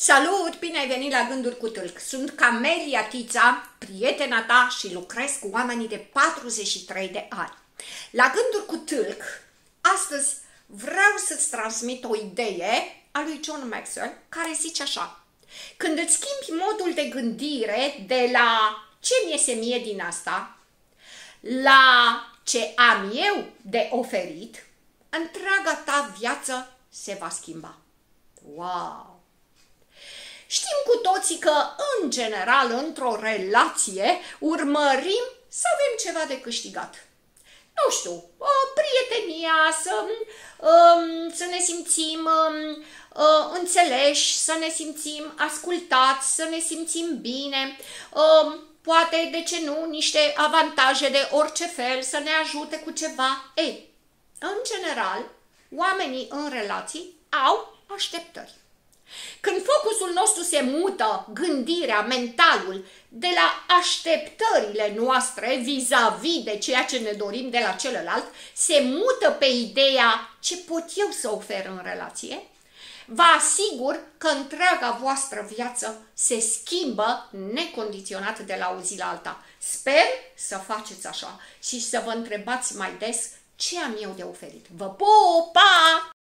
Salut! Bine ai venit la Gânduri cu Tâlc! Sunt Camelia Tița, prietena ta și lucrez cu oamenii de 43 de ani. La Gânduri cu Tâlc, astăzi vreau să-ți transmit o idee a lui John Maxwell, care zice așa: când îți schimbi modul de gândire de la ce mi iese mie din asta, la ce am eu de oferit, întreaga ta viață se va schimba. Wow! Știm cu toții că, în general, într-o relație, urmărim să avem ceva de câștigat. Nu știu, prietenia, să ne simțim înțeleși, să ne simțim ascultați, să ne simțim bine, poate, de ce nu, niște avantaje de orice fel, să ne ajute cu ceva. Ei, în general, oamenii în relații au așteptări. Când focusul nostru se mută, gândirea, mentalul, de la așteptările noastre vis-a-vis de ceea ce ne dorim de la celălalt, se mută pe ideea ce pot eu să ofer în relație, vă asigur că întreaga voastră viață se schimbă necondiționat de la o zi la alta. Sper să faceți așa și să vă întrebați mai des ce am eu de oferit. Vă pup! Pa!